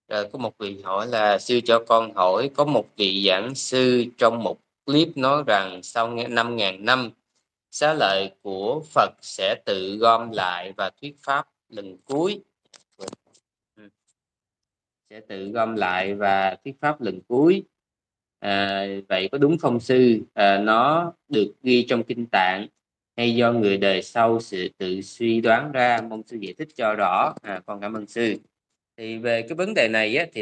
Rồi có một vị hỏi là sư cho con hỏi có một vị giảng sư trong một clip nói rằng sau 5.000 năm xá lợi của Phật sẽ tự gom lại và thuyết pháp lần cuối. Sẽ tự gom lại và thuyết pháp lần cuối. Vậy có đúng không sư? Nó được ghi trong kinh Tạng hay do người đời sau sự tự suy đoán ra? Mong sư giải thích cho rõ. Con cảm ơn sư. Thì về cái vấn đề này á, thì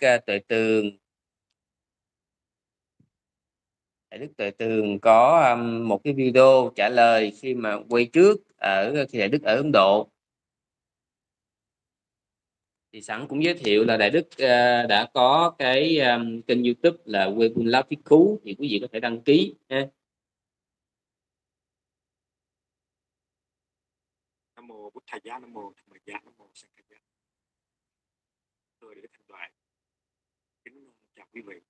Đại Đức Tuệ Tường có một cái video trả lời khi mà quay trước khi Đại Đức ở Ấn Độ. Thì sẵn cũng giới thiệu là Đại Đức đã có cái kênh YouTube là Quê Buôn Láo Thuyết Cứu, thì quý vị có thể đăng ký ha. Nam mô Bụt Thầy Giá, Nam mô Tham Mê Giá, Nam mô Sang Khả Giá. Tôi Đại Đức Thanh Đoại kính chào quý vị.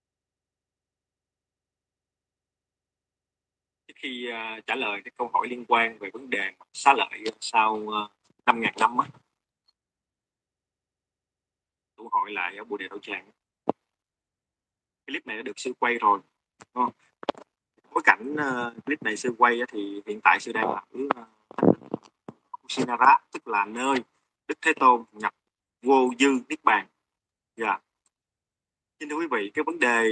Trước khi trả lời cái câu hỏi liên quan về vấn đề xá lợi sau 5.000 năm á, tôi hỏi lại ở Bồ Đề Đạo Tràng. Clip này đã được sư quay rồi, đúng không? Bối cảnh clip này sư quay thì hiện tại sư đang ở Kusinara, tức là nơi Đức Thế Tôn nhập vô dư niết bàn. Dạ. Xin thưa quý vị, cái vấn đề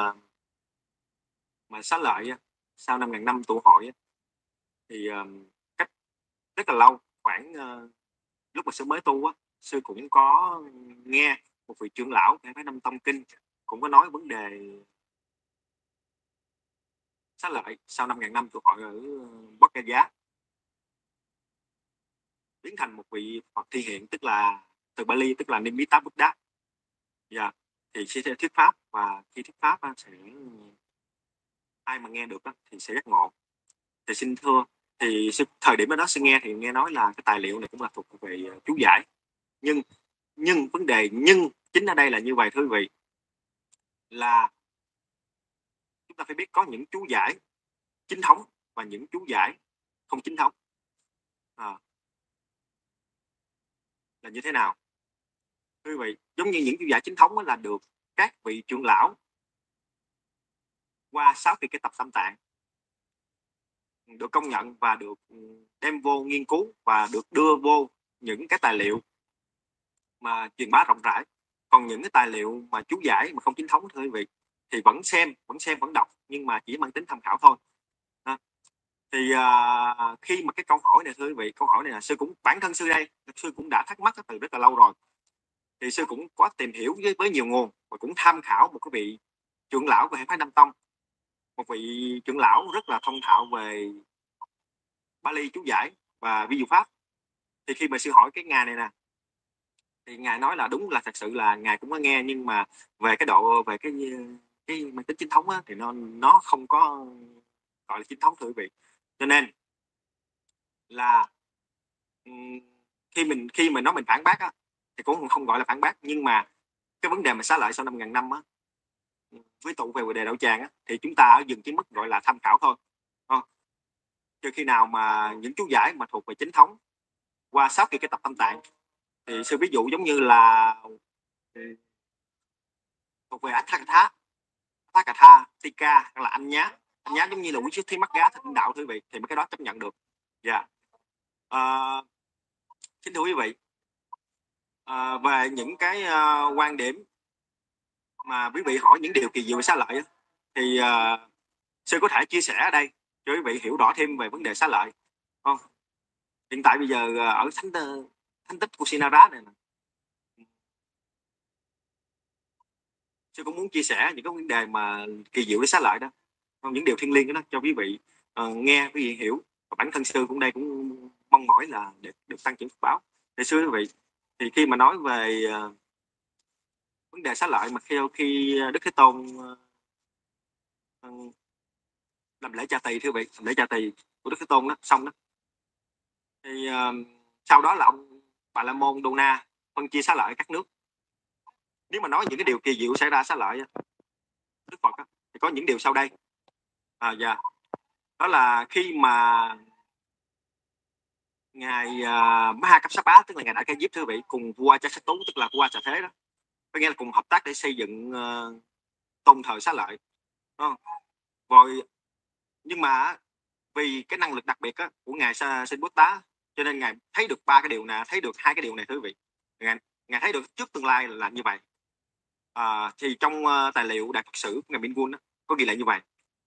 mà xá lợi sau 5.000 năm tụ hội thì cách rất là lâu, khoảng lúc mà sư mới tu sư cũng có nghe một vị trưởng lão cái phái Năm Tông Kinh cũng có nói vấn đề xá lợi sau 5.000 năm tụ hội ở Bắc Ca Giá biến thành một vị Phật thi hiện, tức là từ Bali tức là Nimitta Buddha. Dạ. Thì sẽ thuyết pháp, và khi thuyết pháp sẽ ai mà nghe được thì sẽ giác ngộ. Thì xin thưa, thì thời điểm đó sư nghe thì nghe nói là cái tài liệu này cũng là thuộc về chú giải, nhưng vấn đề chính ở đây là như vậy thưa quý vị, là chúng ta phải biết có những chú giải chính thống và những chú giải không chính thống. Là như thế nào thưa quý vị? Giống như những chú giải chính thống là được các vị trưởng lão qua 6 kỳ cái tập Tam Tạng được công nhận và được đem vô nghiên cứu và được đưa vô những cái tài liệu mà truyền bá rộng rãi. Còn những cái tài liệu mà chú giải mà không chính thống thưa quý vị thì vẫn xem vẫn đọc, nhưng mà chỉ mang tính tham khảo thôi. Thì khi mà cái câu hỏi này thưa quý vị, câu hỏi này là sư cũng, bản thân sư đây, sư cũng đã thắc mắc từ rất là lâu rồi. Thì sư cũng có tìm hiểu với nhiều nguồn và cũng tham khảo một cái vị trưởng lão của hệ phái Nam Tông, một vị trưởng lão rất là thông thạo về Bali chú giải và vi dụ pháp. Thì khi mà sư hỏi cái ngài này nè, thì ngài nói là đúng là thật sự là ngài cũng có nghe, nhưng mà về cái độ về cái mang tính chính thống thì nó không có gọi là chính thống thưa quý vị. Cho nên là khi mà nói mình phản bác thì cũng không gọi là phản bác, nhưng mà cái vấn đề mà xá lợi sau 5.000 năm với tụ về Bồ Đề Đạo Tràng thì chúng ta ở dừng cái mức gọi là tham khảo thôi. Trừ khi nào mà những chú giải mà thuộc về chính thống qua 6 kỳ cái tập Tam Tạng, thì sư ví dụ giống như là thuộc về Atthakatha, Tika hoặc là anh nhá giống như là quý thuyết mắc gá thành đạo thưa quý vị, thì mấy cái đó chấp nhận được. Dạ. Kính thưa quý vị, về những cái quan điểm mà quý vị hỏi những điều kỳ diệu về xá lợi thì sư có thể chia sẻ ở đây cho quý vị hiểu rõ thêm về vấn đề xá lợi. Hiện tại bây giờ ở thánh tích Kusinara này sư cũng muốn chia sẻ những cái vấn đề mà kỳ diệu với xá lợi đó, những điều thiêng liêng đó cho quý vị nghe, quý vị hiểu. Và bản thân sư cũng đây cũng mong mỏi là để được tăng trưởng phước báo. Thì sư quý vị, thì khi mà nói về vấn đề xá lợi mà khi Đức Thế Tôn làm lễ cha tỳ thưa quý vị, làm lễ cha tỳ của Đức Thế Tôn đó xong đó, thì sau đó là ông Bà La Môn Đô Na phân chia xá lợi các nước. Nếu mà nói những cái điều kỳ diệu xảy ra xá lợi Đức Phật thì có những điều sau đây. Dạ. Đó là khi mà ngài Mahakassapa, tức là ngài Đại Ca Diếp thưa quý vị, cùng vua Cha Tú, tức là vua Trà Thế đó, có nghĩa là cùng hợp tác để xây dựng tôn thờ Xá Lợi. Rồi nhưng mà vì cái năng lực đặc biệt của ngài Sinh Bố Tá, cho nên ngài thấy được ba cái điều này, thấy được hai cái điều này thưa quý vị. Ngài thấy được trước tương lai là như vậy. Thì trong tài liệu Đại Phật sử của ngài Minh Quân có ghi lại như vậy.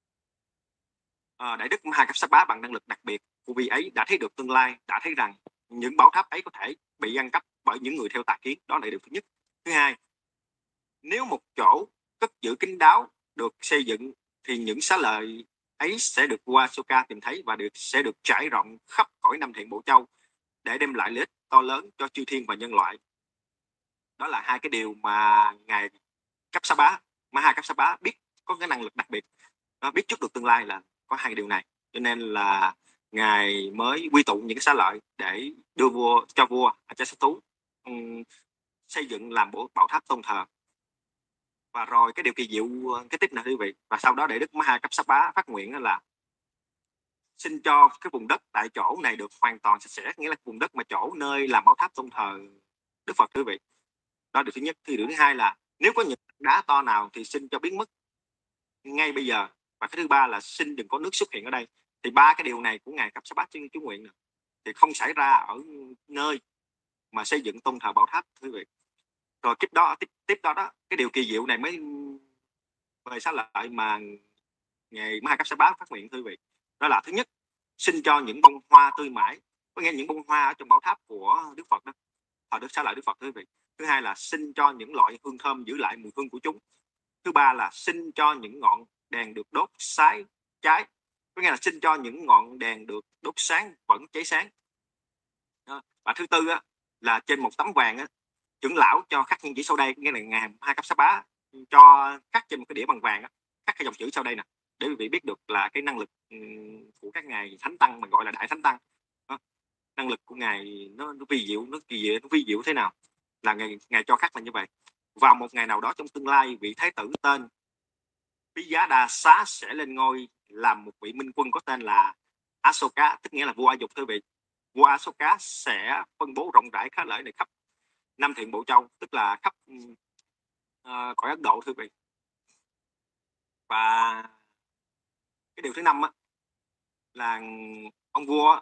Đại đức Ma Cấp Sa Bá bằng năng lực đặc biệt của vị ấy đã thấy được tương lai, đã thấy rằng những bảo tháp ấy có thể bị ăn cắp bởi những người theo tà kiến. Đó là điều thứ nhất. Thứ hai, nếu một chỗ cất giữ kín đáo được xây dựng thì những xá lợi ấy sẽ được Uasoka tìm thấy và sẽ được trải rộng khắp cõi Nam Thiện Bộ Châu để đem lại lợi ích to lớn cho chư thiên và nhân loại. Đó là hai cái điều mà ngài Cấp Sa Bá, Ma Cấp Sa Bá biết, có cái năng lực đặc biệt, nó biết trước được tương lai là có hai điều này, cho nên là ngài mới quy tụ những cái xá lợi để đưa cho vua Ajatasattu xây dựng làm bảo tháp tôn thờ. Và rồi cái điều kỳ diệu cái tiếp này quý vị, và sau đó Đại đức Ma Cấp Sa Bá phát nguyện là xin cho cái vùng đất tại chỗ này được hoàn toàn sạch sẽ, nghĩa là vùng đất mà chỗ nơi làm bảo tháp tôn thờ Đức Phật quý vị. Đó là điều thứ nhất. Điều thứ hai là nếu có những đá to nào thì xin cho biến mất ngay bây giờ. Và cái thứ ba là xin đừng có nước xuất hiện ở đây. Thì ba cái điều này của ngài Cấp Sa Bá chú nguyện này, thì không xảy ra ở nơi mà xây dựng tôn thờ bảo tháp quý vị. Rồi tiếp đó cái điều kỳ diệu này mới về xá lợi mà ngài Ma Cấp Sa Bá phát nguyện quý vị. Đó là thứ nhất, xin cho những bông hoa tươi mãi, có nghĩa những bông hoa ở trong bảo tháp của Đức Phật đó, thờ Đức Xá Lợi Đức Phật quý vị. Thứ hai là xin cho những loại hương thơm giữ lại mùi hương của chúng. Thứ ba là xin cho những ngọn đèn được đốt cháy, có nghĩa là xin cho những ngọn đèn được đốt sáng vẫn cháy sáng. Và thứ tư là trên một tấm vàng trưởng lão cho khắc những chữ sau đây, nghĩa là ngài Ma Cấp Sa Bá cho khắc trên một cái đĩa bằng vàng khắc cái dòng chữ sau đây nè, để quý vị biết được là cái năng lực của các ngài thánh tăng mà gọi là đại thánh tăng. Năng lực của ngài nó vi diệu thế nào, là ngài cho khắc là như vậy. Vào một ngày nào đó trong tương lai, vị thái tử tên Piyada Xá sẽ lên ngôi làm một vị minh quân có tên là Asoka, tức nghĩa là vua A Dục thưa vị. Vua Asoka sẽ phân bố rộng rãi khá lợi này khắp Nam Thiện Bộ Châu, tức là khắp cõi Ấn Độ thưa vị. Và cái điều thứ năm là ông vua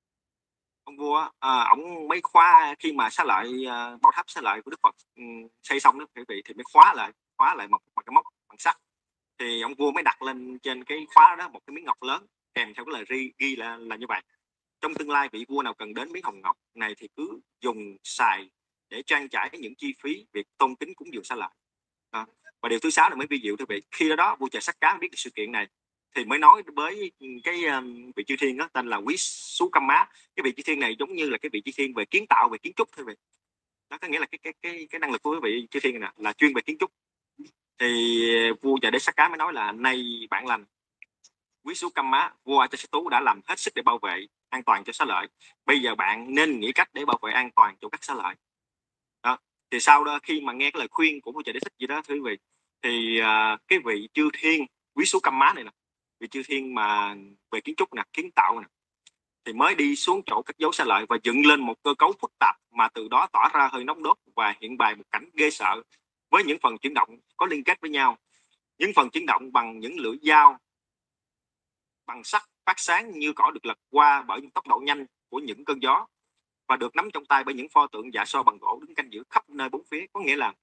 ổng mới khóa, khi mà xá lợi bảo tháp xá lợi của Đức Phật xây xong đó quý vị, thì mới khóa lại một bằng cái móc bằng sắt. Thì ông vua mới đặt lên trên cái khóa đó một cái miếng ngọc lớn kèm theo cái lời ghi là như vậy: trong tương lai vị vua nào cần đến miếng hồng ngọc này thì cứ dùng xài để trang trải những chi phí việc tôn kính cúng dường xá lợi. Và điều thứ sáu là mới vi diệu thưa vị. Khi đó vua Trà Sắc Cá biết được sự kiện này thì mới nói với cái vị chư thiên tên là Quý Sú Căm Má. Cái vị chư thiên này giống như là cái vị chư thiên về kiến tạo, về kiến trúc thưa vị. Đó có nghĩa là cái năng lực của vị chư thiên này là chuyên về kiến trúc. Thì vua Trà Đế Sắc Cá mới nói là: nay bạn lành Quý Sú Căm Má, vua Ajatasattu đã làm hết sức để bảo vệ an toàn cho xá lợi. Bây giờ bạn nên nghĩ cách để bảo vệ an toàn cho các xá lợi. Đó. Thì sau đó khi mà nghe cái lời khuyên của vua Trà Đế Thích gì đó thưa quý vị, thì cái vị chư thiên Quý Sú Căm Má này nè, vị chư thiên mà về kiến trúc nè, kiến tạo nè, thì mới đi xuống chỗ cất giấu xá lợi và dựng lên một cơ cấu phức tạp, mà từ đó tỏa ra hơi nóng đốt và hiện bày một cảnh ghê sợ với những phần chuyển động có liên kết với nhau. Những phần chuyển động bằng những lưỡi dao bằng sắt phát sáng như cỏ được lật qua bởi những tốc độ nhanh của những cơn gió, và được nắm trong tay bởi những pho tượng dạ so bằng gỗ đứng canh giữ khắp nơi bốn phía. Có nghĩa là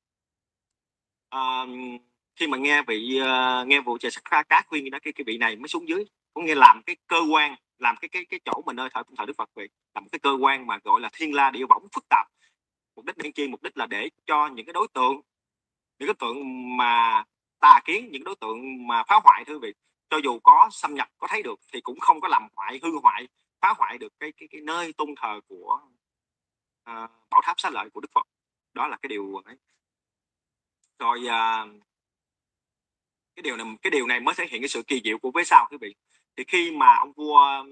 khi mà nghe vụ Trà Sắc Cá khuyên đó, cái vị này mới xuống dưới, có nghĩa làm cái cơ quan, làm cái chỗ mà nơi thờ Đức Phật vậy, làm một cái cơ quan mà gọi là thiên la địa võng phức tạp. Mục đích để chi? Mục đích là để cho những cái đối tượng mà tà kiến, những đối tượng mà phá hoại thưa quý vị, cho dù có xâm nhập, có thấy được thì cũng không có làm hư hoại, phá hoại được cái nơi tôn thờ của bảo tháp xá lợi của Đức Phật. Đó là cái điều ấy. Rồi cái điều này mới thể hiện cái sự kỳ diệu của vế sau quý vị. Thì khi mà ông vua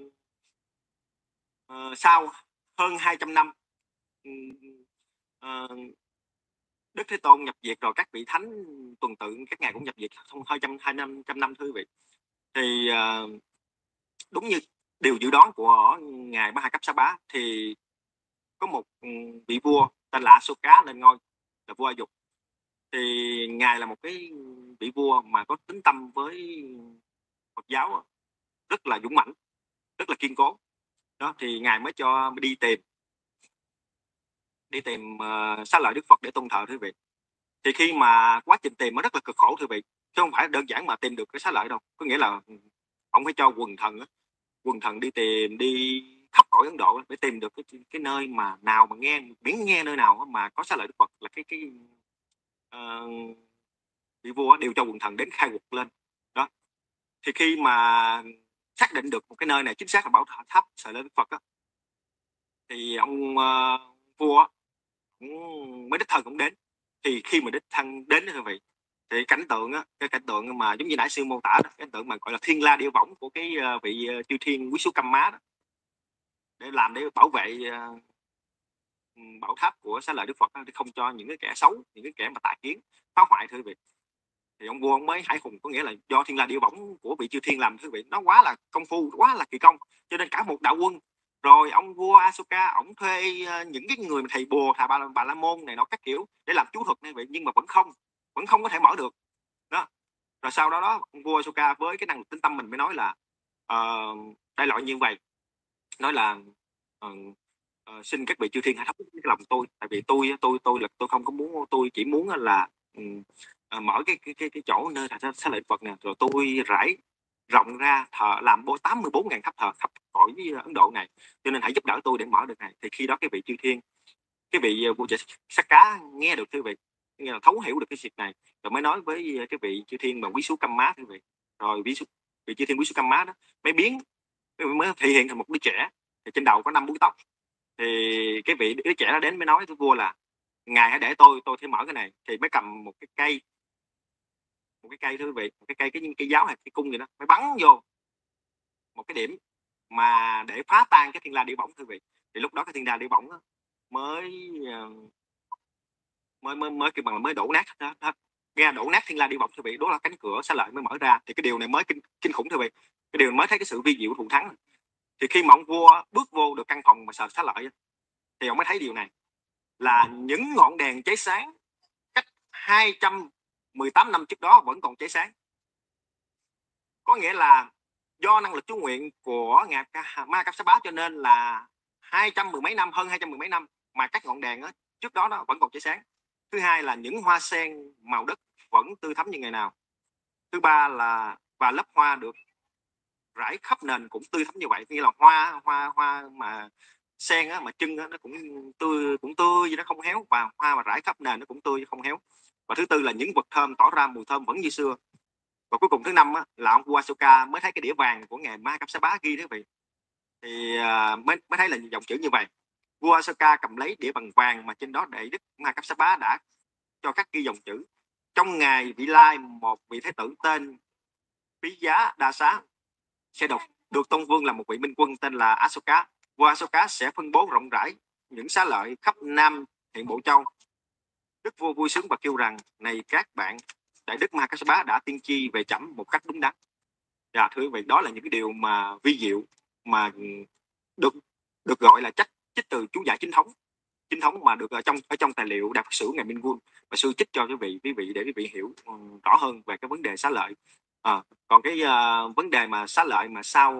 sau hơn 200 năm Đức Thế Tôn nhập diệt, rồi các vị thánh tuần tự các ngài cũng nhập diệt không 200 năm thưa quý vị, thì đúng như điều dự đoán của ngài Ma Cấp Sa Bá, thì có một vị vua tên là Asoka lên ngôi, là vua A Dục. thì ngài là một cái vị vua mà có tín tâm với Phật giáo rất là dũng mãnh, rất là kiên cố. Đó thì ngài mới cho đi tìm xá lợi Đức Phật để tôn thờ, thưa quý vị. Thì khi mà quá trình tìm nó rất là cực khổ, thưa quý vị, chứ không phải đơn giản mà tìm được cái xá lợi đâu. Có nghĩa là ông phải cho quần thần đi tìm, đi khắp cõi Ấn Độ để tìm được cái nơi mà nào mà miễn nghe nơi nào mà có xá lợi Đức Phật là vị vua đều cho quần thần đến khai quật lên. Đó thì khi mà xác định được một cái nơi này chính xác là bảo tháp xá lợi Đức Phật đó, thì ông vua cũng mới đích thân cũng đến. Thì khi mà đích thân đến đó, quý vị, thì cảnh tượng á, cái cảnh tượng mà giống như nãy sư mô tả đó, cái cảnh tượng mà gọi là thiên la địa võng của cái vị chư thiên quý số Căm Má đó, để bảo vệ bảo tháp của xá lợi Đức Phật đó, để không cho những cái kẻ xấu, những cái kẻ mà tà kiến phá hoại, thưa quý vị. Thì ông vua ông mới hải hùng, có nghĩa là do thiên la địa võng của vị chư thiên làm, thưa quý vị, nó quá là công phu, quá là kỳ công, cho nên cả một đạo quân rồi ông vua Asoka ông thuê những cái người thầy bùa, thầy bà la môn này nó các kiểu để làm chú thuật này vậy, nhưng mà vẫn không có thể mở được đó. Rồi sau đó ông vua Asoka với cái năng lực tín tâm mình mới nói là đại loại như vậy, nói là xin các vị chư thiên hãy thắp cái lòng tôi, tại vì tôi không có muốn, tôi chỉ muốn là mở cái chỗ nơi thờ xá lợi Phật nè, rồi tôi rải rộng ra làm 84.000 tháp thờ khắp cõi Ấn Độ này, cho nên hãy giúp đỡ tôi để mở được này. Thì khi đó cái vị chư thiên, cái vị vua Sắc Cá nghe được, thưa vị, nghe là thấu hiểu được cái việc này, rồi mới nói với cái vị chư thiên mà quý số Căm Má, thưa vị. Rồi vị chư thiên quý số Căm Má đó mới thể hiện thành một đứa trẻ, thì trên đầu có 5 búi tóc. Thì cái vị đứa trẻ đó đến mới nói với vua là ngài hãy để tôi sẽ mở cái này. Thì mới cầm một cái cây, thưa quý vị, một cái cây, cái giáo hay cái cung gì đó, mới bắn vô một cái điểm mà để phá tan cái thiên la địa võng, thưa quý vị. Thì lúc đó cái thiên la địa võng mới đổ nát hết, nghe đổ nát thiên la địa võng, thưa vị. Đó là cánh cửa xá lợi mới mở ra. Thì cái điều này mới kinh khủng, thưa vị. Cái điều mới thấy cái sự vi diệu thù thắng. Thì khi mà ông vua bước vô được căn phòng mà sờ xá lợi thì ông mới thấy điều này là những ngọn đèn cháy sáng cách 218 năm trước đó vẫn còn cháy sáng. Có nghĩa là do năng lực chú nguyện của ngài Ma Kassapa cho nên là 210 mấy năm, hơn 210 mấy năm mà các ngọn đèn đó, trước đó nó vẫn còn cháy sáng. Thứ hai là những hoa sen màu đất vẫn tươi thắm như ngày nào. Thứ ba là và lớp hoa được rải khắp nền cũng tươi thắm như vậy, nghĩa là hoa mà sen á, mà trưng á, nó cũng tươi, nó không héo, và hoa mà rải khắp nền nó cũng tươi không héo. Và thứ tư là những vật thơm tỏ ra mùi thơm vẫn như xưa. Và cuối cùng thứ năm á, là ông vua Asoka mới thấy cái đĩa vàng của ngài Ma Kassapa ghi đó, vị. Thì mới thấy là dòng chữ như vậy. Vua Asoka cầm lấy đĩa bằng vàng mà trên đó đệ đức Ma Kassapa đã cho các ghi dòng chữ: trong ngày vị lai, một vị thái tử tên Phí Giá Đa Xá sẽ được tôn vương là một vị minh quân tên là Asoka. Vua Asoka sẽ phân bố rộng rãi những xá lợi khắp Nam hiện Bộ Châu. Đức vua vui sướng và kêu rằng: này các bạn, đại đức Ma Kassapa đã tiên tri về trẫm một cách đúng đắn. Dạ thưa quý vị, đó là những cái điều mà vi diệu mà được gọi là trích từ chú giải chính thống mà được ở trong tài liệu Đại Phật Sử ngày Minh Quân, và sư trích cho quý vị để quý vị hiểu rõ hơn về cái vấn đề xá lợi. Còn cái vấn đề mà xá lợi mà sau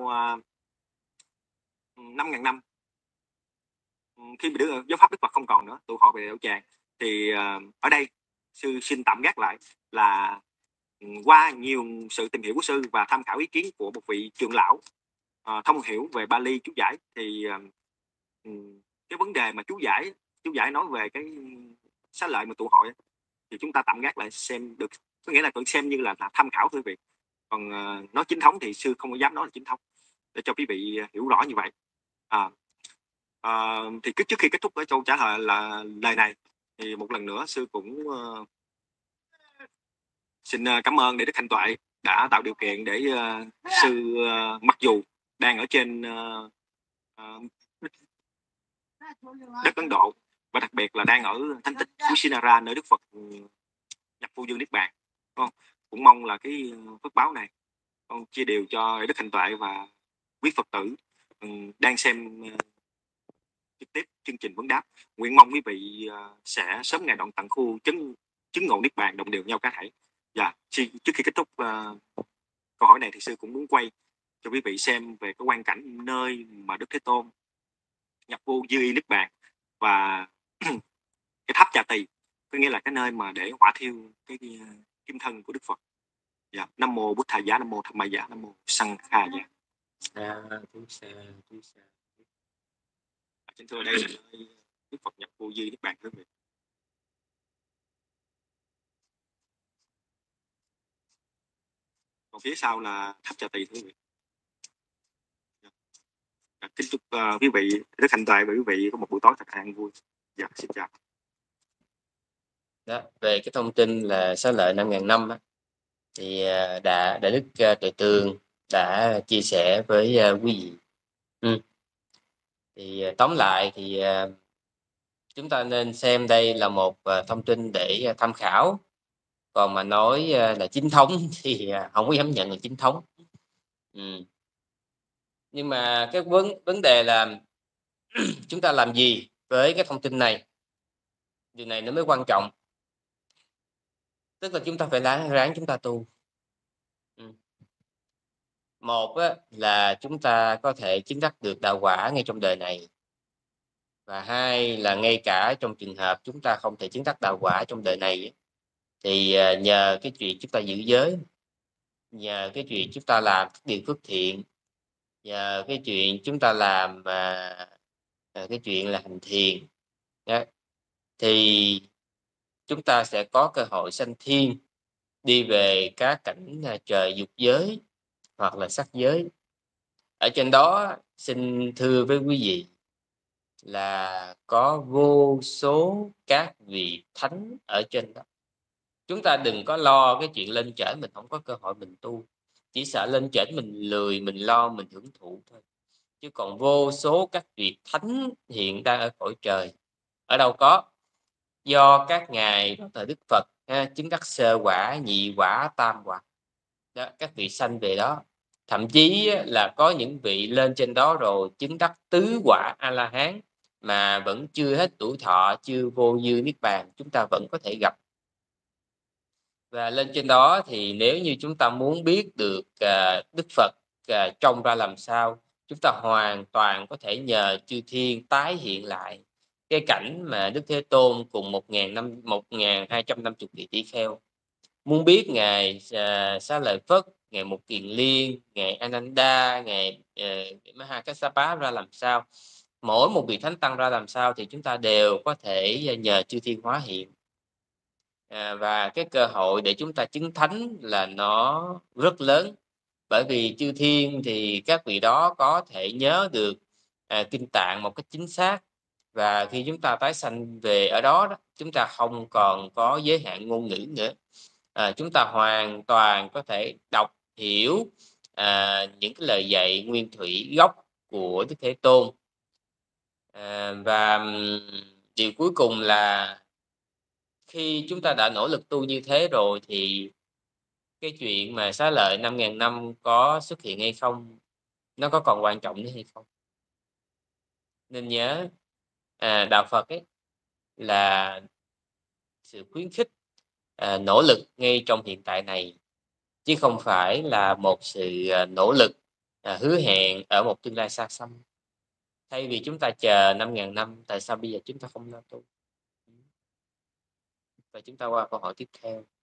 5.000 năm, khi mà giáo pháp Đức Phật không còn nữa, tụ họ về đạo tràng, thì ở đây sư xin tạm gác lại là qua nhiều sự tìm hiểu của sư và tham khảo ý kiến của một vị trưởng lão thông hiểu về Bali chú giải, thì cái vấn đề mà chú giải nói về cái xá lợi mà tụ hội thì chúng ta tạm gác lại xem được, có nghĩa là tôi xem như là tham khảo thôi, việc còn nói chính thống thì sư không có dám nói là chính thống, để cho quý vị hiểu rõ như vậy. Thì trước khi kết thúc cái câu trả lời này thì một lần nữa sư cũng xin cảm ơn Đại Đức Thanh Toại đã tạo điều kiện để sư mặc dù đang ở trên đất Ấn Độ, và đặc biệt là đang ở thánh tích Kusinara, nơi Đức Phật nhập vô dương niết bàn, cũng mong là cái phước báo này con chia đều cho Đức Thanh Toại và quý Phật tử đang xem trực tiếp chương trình vấn đáp. Nguyện mong quý vị sẽ sớm ngày đoạn tận khu chấn chứng ngộ niết bàn đồng đều nhau cả thể. Và trước khi kết thúc câu hỏi này thì sư cũng muốn quay cho quý vị xem về cái quan cảnh nơi mà Đức Thế Tôn nhập vô dư y niết bàn và cái tháp Chà Tỳ, có nghĩa là cái nơi mà để hỏa thiêu cái kim thân của Đức Phật. Dạ. Nam mô Bụt Thà Giá, Nam mô Tham Ma Giá, Nam mô Sang Kha Giá. Xin thưa, đây là nơi Đức Phật nhập vô dư niết bàn quý vị. Còn phía sau là tháp Chà Tỳ quý vị. Kính chúc quý vị rất hạnh tuệ và quý vị có một buổi tối thật an vui. Dạ, xin chào. Đó, về cái thông tin là xá lợi 5.000 năm á, thì Đại Đức Tuệ Tường đã chia sẻ với quý vị. Thì tóm lại thì chúng ta nên xem đây là một thông tin để tham khảo. Còn mà nói là chính thống thì không có dám nhận là chính thống. Nhưng mà cái vấn đề là chúng ta làm gì với cái thông tin này, điều này nó mới quan trọng. Tức là chúng ta phải ráng chúng ta tu. Một á, là chúng ta có thể chứng đắc được đạo quả ngay trong đời này, và hai là ngay cả trong trường hợp chúng ta không thể chứng đắc đạo quả trong đời này thì nhờ cái chuyện chúng ta giữ giới, nhờ cái chuyện chúng ta làm điều phước thiện, nhờ cái chuyện chúng ta làm cái chuyện là hành thiền đó, thì chúng ta sẽ có cơ hội sanh thiên, đi về các cảnh trời dục giới hoặc là sắc giới. Ở trên đó xin thưa với quý vị là có vô số các vị thánh ở trên đó. Chúng ta đừng có lo cái chuyện lên trển mình không có cơ hội mình tu, chỉ sợ lên trển mình lười, mình lo, mình hưởng thụ thôi. Chứ còn vô số các vị thánh hiện đang ở cõi trời. Ở đâu có? Do các ngài đó thời Đức Phật chứng đắc sơ quả, nhị quả, tam quả đó, các vị sanh về đó. Thậm chí là có những vị lên trên đó rồi chứng đắc tứ quả A-la-hán mà vẫn chưa hết tuổi thọ, chưa vô dư niết bàn, chúng ta vẫn có thể gặp. Và lên trên đó thì nếu như chúng ta muốn biết được Đức Phật trông ra làm sao, chúng ta hoàn toàn có thể nhờ chư thiên tái hiện lại cái cảnh mà Đức Thế Tôn cùng 1.250 vị tỷ kheo. Muốn biết ngài Xá Lợi Phất, ngài Mục Kiền Liên, ngài Ananda, ngài Mahakassapa ra làm sao, mỗi một vị thánh tăng ra làm sao, thì chúng ta đều có thể nhờ chư thiên hóa hiện. Và cái cơ hội để chúng ta chứng thánh là nó rất lớn, bởi vì chư thiên thì các vị đó có thể nhớ được kinh tạng một cách chính xác, và khi chúng ta tái sanh về ở đó, chúng ta không còn có giới hạn ngôn ngữ nữa. Chúng ta hoàn toàn có thể đọc hiểu những cái lời dạy nguyên thủy gốc của Đức Thế Tôn. Và điều cuối cùng là khi chúng ta đã nỗ lực tu như thế rồi thì cái chuyện mà xá lợi 5.000 năm có xuất hiện hay không, nó có còn quan trọng nữa hay không. Nên nhớ đạo Phật ấy là sự khuyến khích nỗ lực ngay trong hiện tại này, chứ không phải là một sự nỗ lực hứa hẹn ở một tương lai xa xăm. Thay vì chúng ta chờ 5.000 năm, tại sao bây giờ chúng ta không lo tu? Và chúng ta qua câu hỏi tiếp theo.